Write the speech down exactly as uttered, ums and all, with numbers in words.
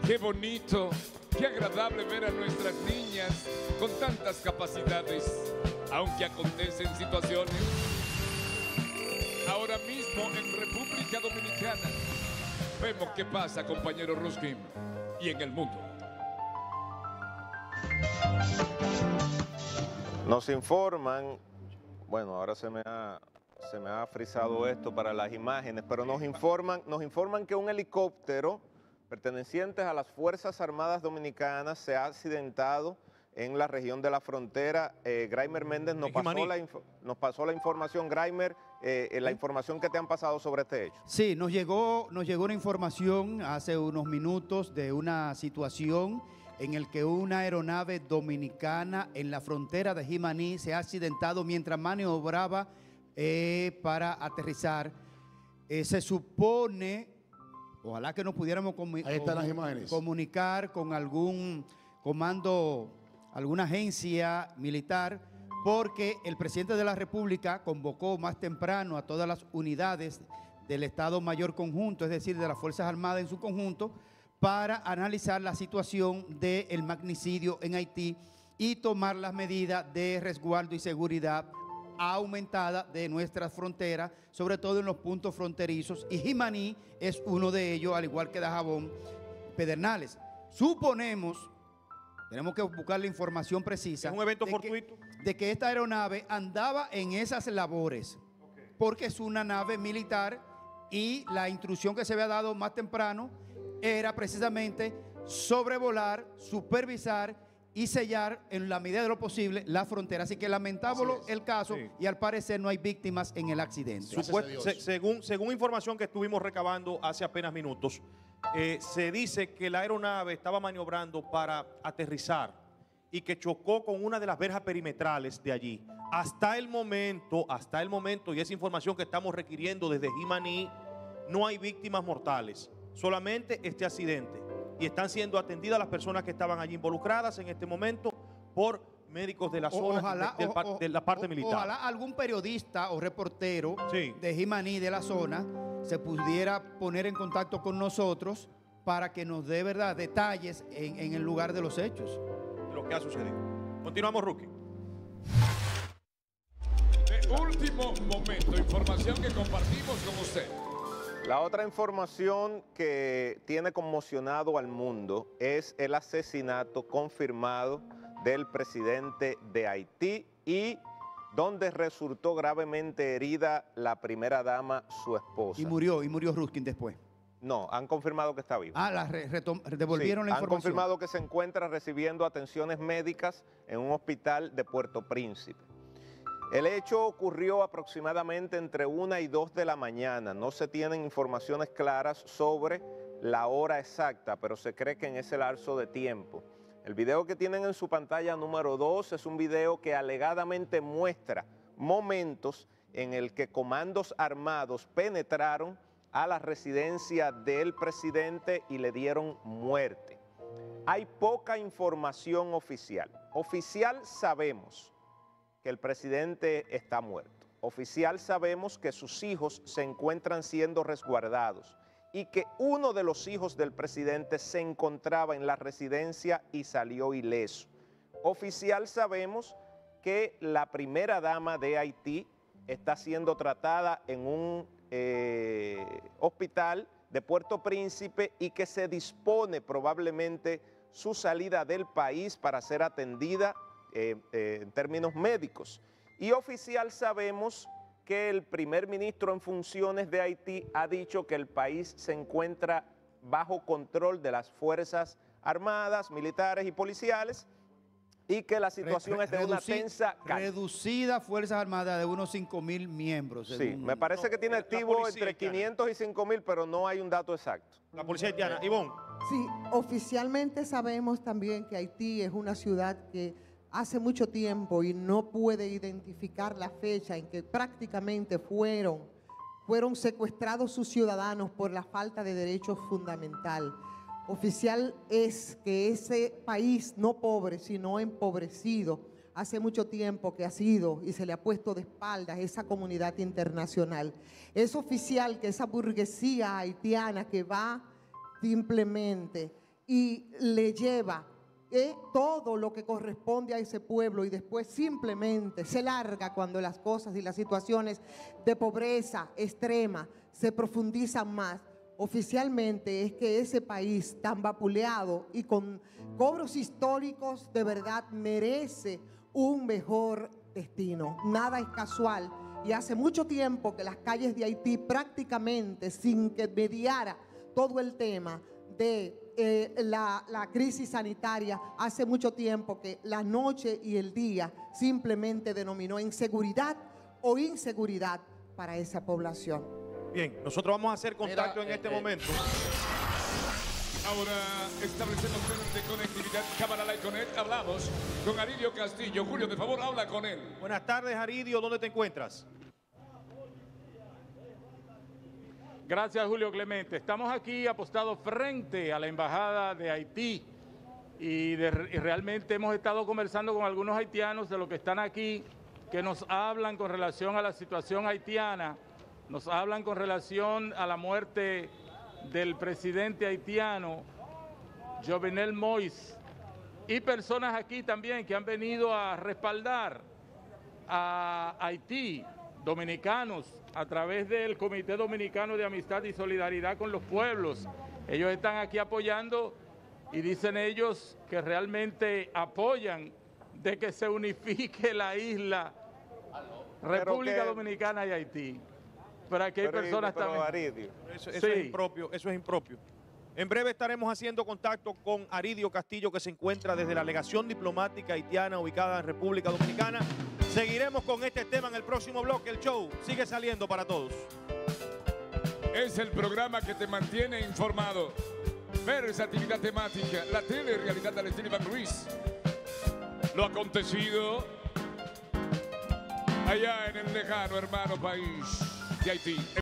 Qué bonito, qué agradable ver a nuestras niñas con tantas capacidades, aunque acontecen situaciones. Ahora mismo en República Dominicana vemos qué pasa, compañero Ruskin, y en el mundo. Nos informan, bueno, ahora se me ha, se me ha frizado esto para las imágenes, pero nos informan, nos informan que un helicóptero perteneciente a las Fuerzas Armadas Dominicanas se ha accidentado en la región de la frontera. Eh, Graimer Méndez nos pasó, la nos pasó la información. Graimer, eh, la información que te han pasado sobre este hecho. Sí, nos llegó, nos llegó una información hace unos minutos de una situación en el que una aeronave dominicana en la frontera de Jimaní se ha accidentado mientras maniobraba eh, para aterrizar. Eh, se supone, ojalá que nos pudiéramos comu Ahí están las imágenes. comunicar con algún comando, alguna agencia militar, porque el presidente de la República convocó más temprano a todas las unidades del Estado Mayor Conjunto, es decir, de las Fuerzas Armadas en su conjunto, para analizar la situación del magnicidio en Haití y tomar las medidas de resguardo y seguridad aumentada de nuestras fronteras, sobre todo en los puntos fronterizos, y Jimaní es uno de ellos, al igual que Dajabón, Pedernales. Suponemos, tenemos que buscar la información precisa, ¿es un evento de fortuito? Que, de que esta aeronave andaba en esas labores, okay, porque es una nave militar y la instrucción que se había dado más temprano era precisamente sobrevolar, supervisar y sellar en la medida de lo posible la frontera. Así que lamentable el caso, sí, y al parecer no hay víctimas en el accidente. Supuest se, según, según información que estuvimos recabando hace apenas minutos, eh, se dice que la aeronave estaba maniobrando para aterrizar y que chocó con una de las verjas perimetrales de allí. Hasta el momento, hasta el momento, y esa información que estamos requiriendo desde Jimaní, no hay víctimas mortales, solamente este accidente. Y están siendo atendidas las personas que estaban allí involucradas en este momento por médicos de la zona, ojalá, de, de, o, o, de la parte o, militar. Ojalá algún periodista o reportero, sí, de Jimaní, de la zona, se pudiera poner en contacto con nosotros para que nos dé, verdad, detalles en, en el lugar de los hechos. Lo que ha sucedido. Continuamos, Rookie. De último momento, información que compartimos con usted. La otra información que tiene conmocionado al mundo es el asesinato confirmado del presidente de Haití y donde resultó gravemente herida la primera dama, su esposa. Y murió, y murió Ruskin después. No, han confirmado que está vivo. Ah, la re devolvieron sí, la información. Han confirmado que se encuentra recibiendo atenciones médicas en un hospital de Puerto Príncipe. El hecho ocurrió aproximadamente entre una y dos de la mañana. No se tienen informaciones claras sobre la hora exacta, pero se cree que en ese lapso de tiempo. El video que tienen en su pantalla número dos es un video que alegadamente muestra momentos en el que comandos armados penetraron a la residencia del presidente y le dieron muerte. Hay poca información oficial. Oficial sabemos que el presidente está muerto. Oficial sabemos que sus hijos se encuentran siendo resguardados y que uno de los hijos del presidente se encontraba en la residencia y salió ileso. Oficial sabemos que la primera dama de Haití está siendo tratada en un eh, hospital de Puerto Príncipe y que se dispone probablemente su salida del país para ser atendida Eh, eh, en términos médicos. Y oficial sabemos que el primer ministro en funciones de Haití ha dicho que el país se encuentra bajo control de las Fuerzas Armadas, militares y policiales y que la situación re, re, es de una tensa calma. Reducida Fuerzas Armadas de unos cinco mil miembros. Sí, me parece no, que tiene activo entre quinientos y cinco mil, pero no hay un dato exacto. La policía haitiana. Ivonne. Sí, oficialmente sabemos también que Haití es una ciudad que hace mucho tiempo y no puede identificar la fecha en que prácticamente fueron, fueron secuestrados sus ciudadanos por la falta de derechos fundamental. Oficial es que ese país, no pobre, sino empobrecido, hace mucho tiempo que ha sido y se le ha puesto de espaldas esa comunidad internacional. Es oficial que esa burguesía haitiana que va simplemente y le lleva eh, todo lo que corresponde a ese pueblo y después simplemente se larga cuando las cosas y las situaciones de pobreza extrema se profundizan más. Oficialmente es que ese país tan vapuleado y con cobros históricos de verdad merece un mejor destino. Nada es casual y hace mucho tiempo que las calles de Haití prácticamente sin que mediara todo el tema de eh, la, la crisis sanitaria, hace mucho tiempo que la noche y el día simplemente denominó inseguridad o inseguridad para esa población. Bien, nosotros vamos a hacer contacto Mira, en este eh, momento. Ahora establecemos temas de conectividad. Cámara Live Connect. Hablamos con Aridio Castillo. Julio, de favor, habla con él. Buenas tardes, Aridio. ¿Dónde te encuentras? Gracias, Julio Clemente. Estamos aquí apostados frente a la Embajada de Haití y, de, y realmente hemos estado conversando con algunos haitianos de los que están aquí, que nos hablan con relación a la situación haitiana, nos hablan con relación a la muerte del presidente haitiano, Jovenel Moïse, y personas aquí también que han venido a respaldar a Haití, dominicanos, a través del Comité Dominicano de Amistad y Solidaridad con los Pueblos. Ellos están aquí apoyando y dicen ellos que realmente apoyan de que se unifique la isla República que, Dominicana y Haití. Pero aquí hay pero, personas pero, también. Aridio. Eso, eso Sí. es impropio, eso es impropio. En breve estaremos haciendo contacto con Aridio Castillo, que se encuentra desde la legación diplomática haitiana ubicada en República Dominicana. Seguiremos con este tema en el próximo bloque. El show sigue saliendo para todos. Es el programa que te mantiene informado. Versatilidad temática, la telerrealidad del estilo Iván Ruiz. Lo acontecido allá en el lejano hermano país de Haití.